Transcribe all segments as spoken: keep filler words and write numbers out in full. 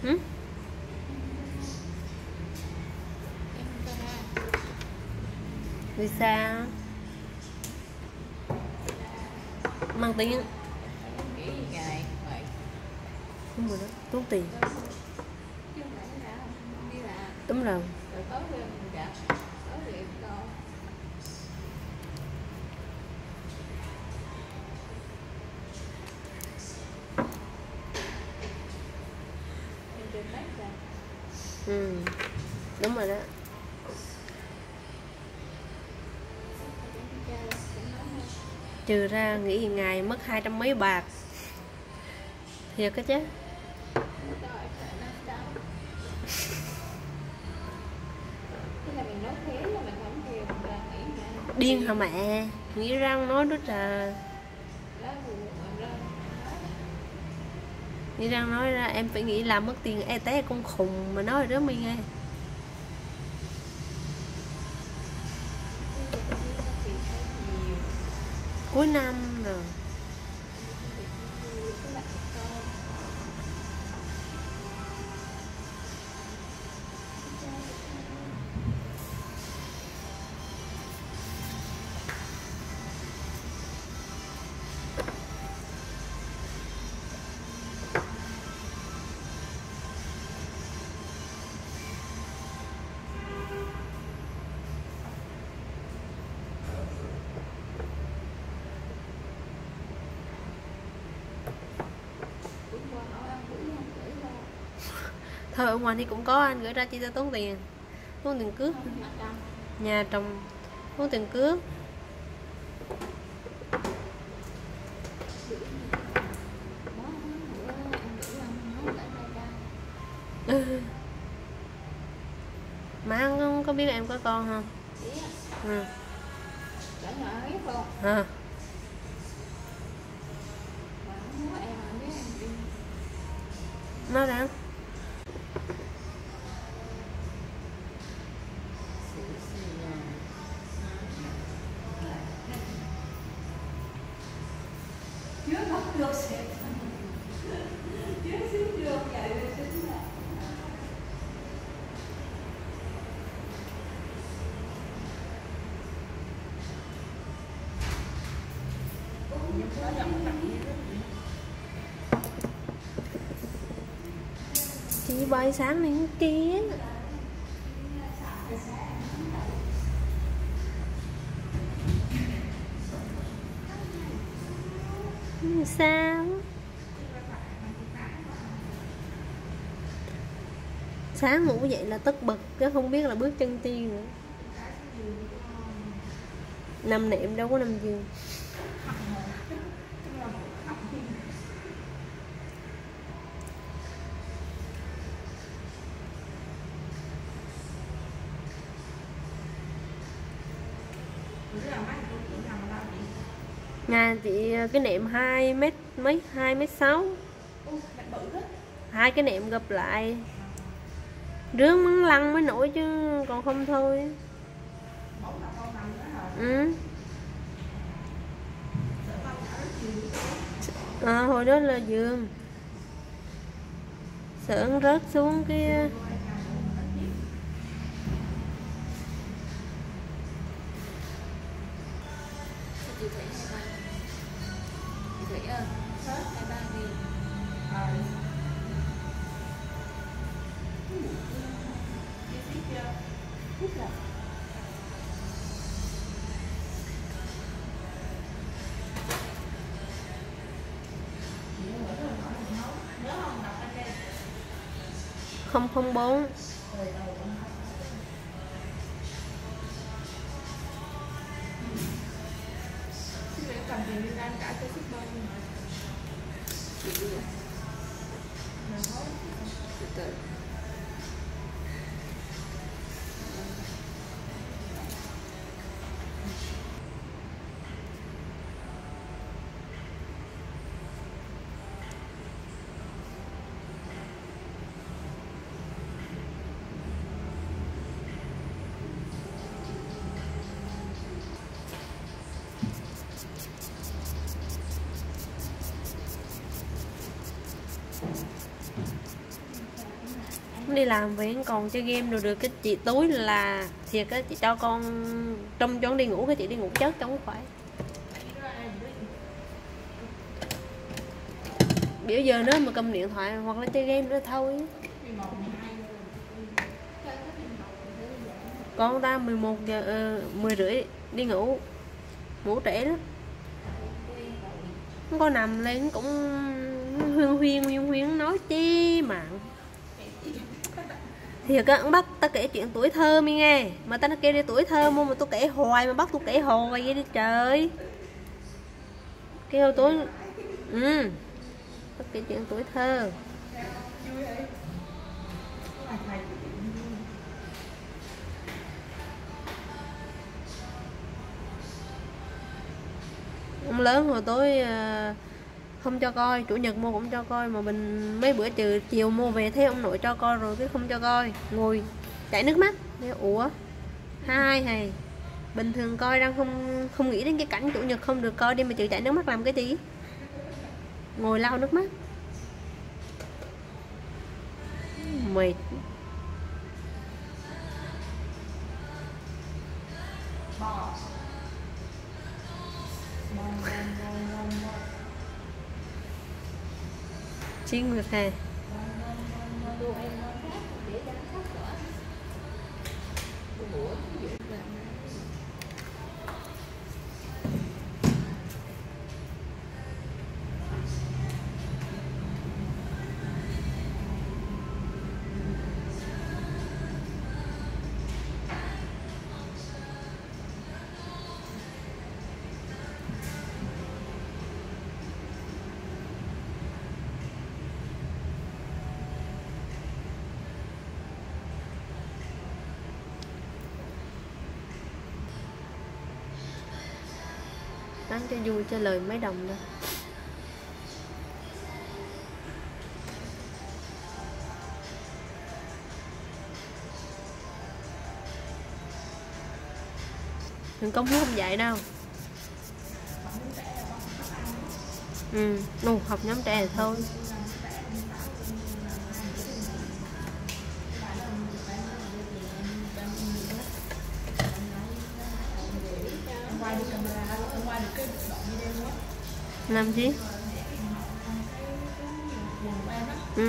Hử? Vì sao? Mang tiền. Đúng rồi đó, tốn tiền. Đúng rồi. Ừ, đúng rồi đó. Trừ ra nghỉ ngày mất hai trăm mấy bạc. Thiệt cái chứ. Điên hả mẹ? Nghĩ răng nói đó là nghĩ răng nói ra em phải nghĩ làm mất tiền e té con khùng mà nói đó mi nghe. Cuối năm rồi. Thôi ở ngoài thì cũng có, anh gửi ra chi cho tốn tiền. Tốn tiền cước. Nhà trồng tốn tiền cước. Ừ. Mà anh không có biết em có con không? Ừ. À. Nó đang chị bay sáng lên kia. Sao? Sáng ngủ dậy là tất bật chứ không biết là bước chân tiên nữa. Nằm niệm đâu có nằm giường. Nhà chị cái nệm hai mét mấy, hai mét sáu. Hai cái nệm gập lại. Rướng mắng lăn mới nổi chứ còn không thôi. Ừ. À, hồi đó là giường. Sợ nó rớt xuống cái không không bốn. Đi làm về còn chơi game rồi được. Cái chị túi là thiệt á, chị cho con trong cho con đi ngủ, cái chị đi ngủ chết trong phải. Biểu giờ nữa mà cầm điện thoại hoặc là chơi game nữa thôi. Con ta mười một giờ uh, mười rưỡi đi ngủ, ngủ trễ đó. Không có nằm lên cũng huyên huyên huyên huyên nói chi mà. Thiệt á, bắt ta kể chuyện tuổi thơ mi nghe. Mà ta nó kêu đi tuổi thơ mua mà tôi kể hoài mà bắt tôi kể hoài vậy đi trời. Kêu tôi ừ. Ta kể chuyện tuổi thơ. Ông lớn hồi tối không cho coi, chủ nhật mua cũng cho coi, mà mình mấy bữa trừ chiều mua về thấy ông nội cho coi rồi cái không cho coi, ngồi chảy nước mắt. Ủa hai hay bình thường coi đang không không nghĩ đến cái cảnh chủ nhật không được coi đi mà chịu chảy nước mắt làm cái gì, ngồi lau nước mắt mệt. Chiến Nguyệt Hà bán cho vui cho lời mấy đồng đâu. Thằng Công cũng không dạy đâu. Ừ, nụ học nhóm trẻ thôi. Làm gì? Ừ.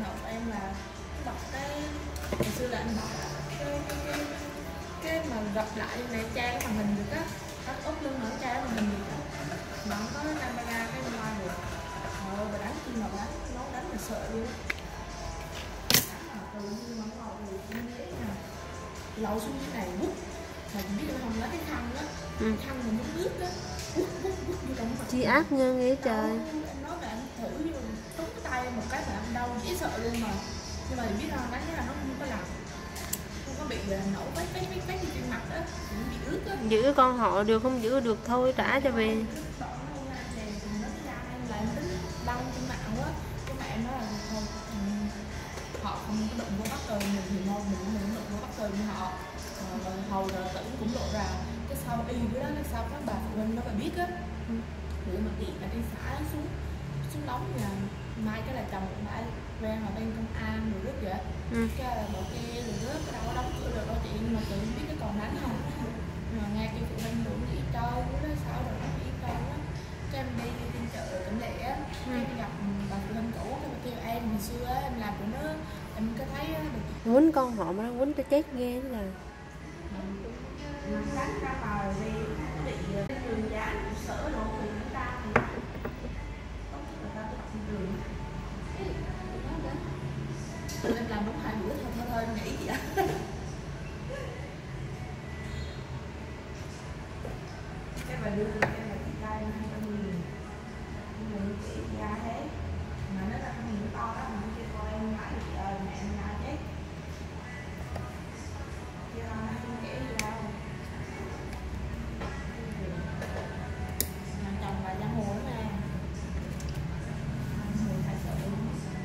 Cái mà gặp lại này trang màn hình được á, tắt úp lưng nữa trang màn hình được á, mà không có camera cái bên ngoài được. Ờ, bà đánh chi mà đánh, nó đánh là sợ luôn. Đánh mà từ như mà ngồi thì cũng dễ nè, lậu xuống cái này bút, mà biết là không lấy cái khăn á, ừ. Khăn mà muốn ướt á, bút bút bút vô trong mặt. Chi ác nhân vậy trời. Em nói là em thử vô túng cái tay một cái là em đau dễ sợ luôn mà, nhưng mà biết không đánh cái là nó không có làm. Có bị nổ vách vách vách vách trên mặt đó, bị ướt á. Giữ con họ được không giữ được thôi trả cho về. Đăng trên mạng quá, cái mẹ nói là thôi họ không có đụng vô bắt cờ mình thì thôi mình cũng đụng vô bắt cờ như họ. Rồi hầu là tử cũng lộ ra cái sau y cái đó cái sau các bà phụ huynh nó phải biết á. Để mà điện ở trên xã xuống xuống đóng là mai cái là chồng cũng đã quen ở bên công an rồi rất vậy. Ừ. Cái là bảo kê rồi rớt cái đâu có đóng cửa được đâu chị, nhưng mà tự biết cái còn đánh không. Nhưng mà nghe kêu phụ huynh đủ nghỉ chơi đó sao rồi nó nghỉ chơi á. Cái em đi đi trên chợ tỉnh lệ á, ừ. Em gặp bà phụ huynh cũ cái bà kêu em hồi xưa á em làm của nó em có thấy được quýnh con họ mà nó quýnh cho chết ghê thế là đánh ra bờ đi bị đường giá sở độ người ta thì người ta bị đường. Em làm đúng hai bữa thôi thôi thôi em nghĩ vậy á. Cái bà đưa em là chị tay hai trăm nghìn, nhưng chị ra hết mà nó là cái miếng to đó mà nó kêu con em ngại chị ơi mẹ em ra chết. Chứ không kể gì đâu. Nhà chồng bà giang hồ đó nè. Người phải sợ luôn.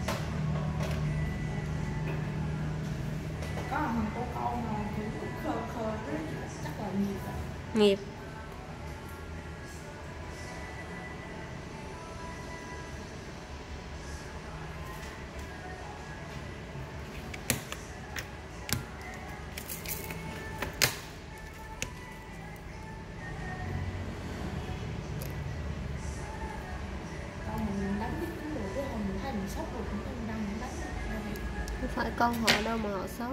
Có thằng cô con mà cũng khờ khờ đó, chắc là nghiệp rồi. Nghiệp. Hỏi con họ đâu mà họ sốt.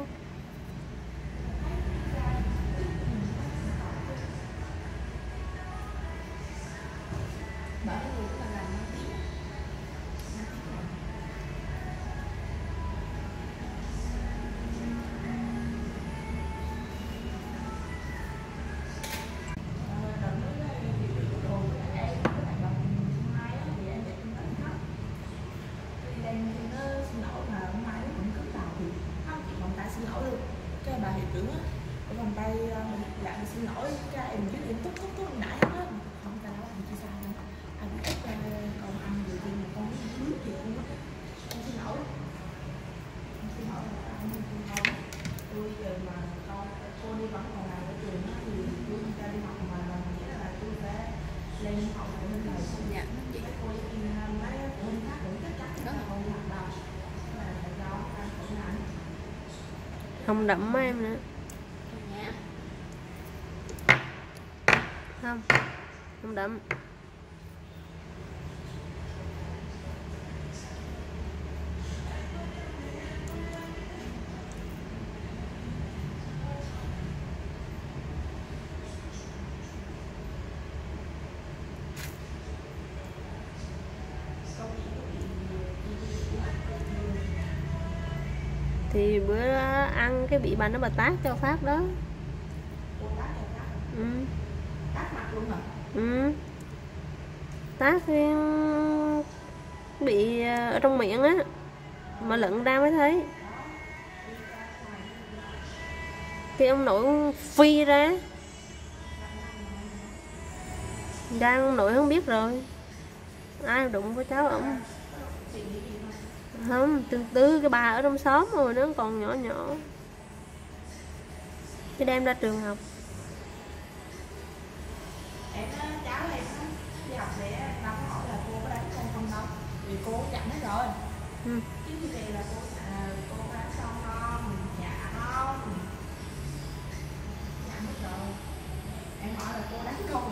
Bà hiệu trưởng á, ở vòng tay lại xin lỗi các em chứ em túc túc túc nãy hết không ta nói anh chưa sao đâu, anh biết còn ăn vừa tiên mà con nước thì cũng con xin lỗi, con xin lỗi là anh không không tôi giờ mà con cô đi vẫn còn làm ở trường á thì tôi không cho đi học mà là nghĩa là tôi sẽ lên học của mình rồi không nhận chị cô đi mấy phụ huynh khác cũng chắc chắn đó là con đi học đâu là phải do anh phải làm Không đậm mấy em nữa. Không, không đậm. Thì bữa ăn cái bị bà nó bà tát cho phát đó. Ừ. Tát mặt luôn hả? Ừ. Tát cái bị ở trong miệng á, mà lận ra mới thấy. Cái ông nội phi ra, đang ông nội không biết rồi, ai đụng với cháu ổng. Không, từ từ cái bà ở trong xóm rồi, nó còn nhỏ nhỏ cái đem ra trường học. Em cháu em đi học để đâu có hỏi là cô có đánh con không đâu, vì cô chặn hết rồi. Ừ. Chứ như vậy là cô à, cô có đánh con không, dạ không, chặn hết rồi. Em hỏi là cô đánh con.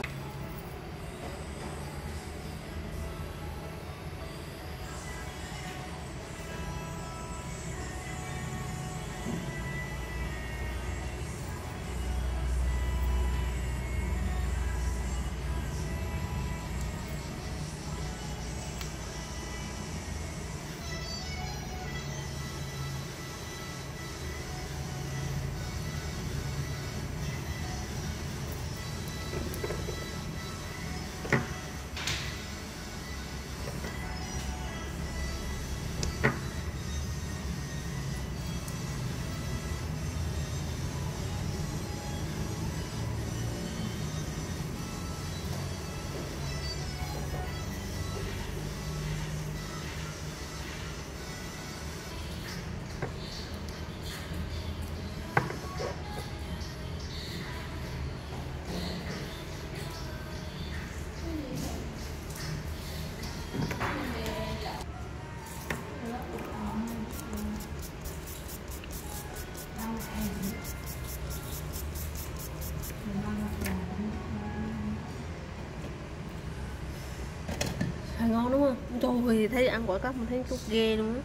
Ngon đúng không? Trời, thấy ăn quả cóc mình thấy tốt ghê luôn á.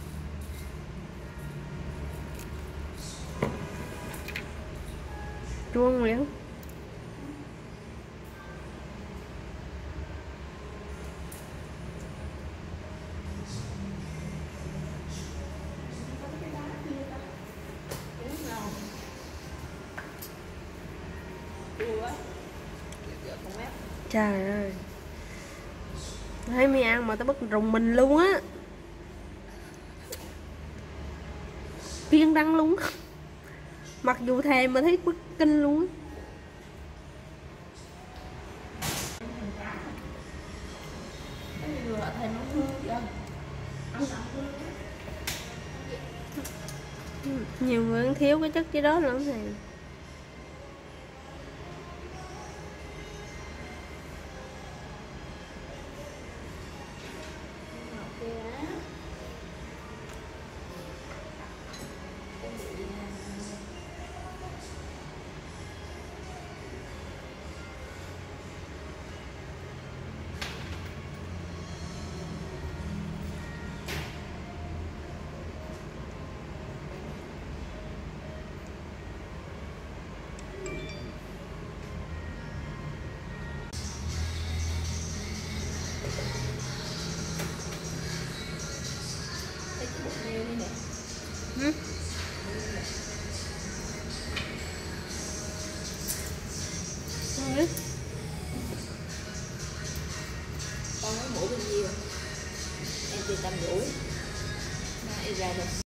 Chua không liễu? Trời ơi, thấy mi ăn mà tao bất rùng mình luôn á, kiêng đắng luôn. Mặc dù thèm mà thấy bất kinh luôn. Nhiều người thiếu cái chất chứ đó lắm thì dài được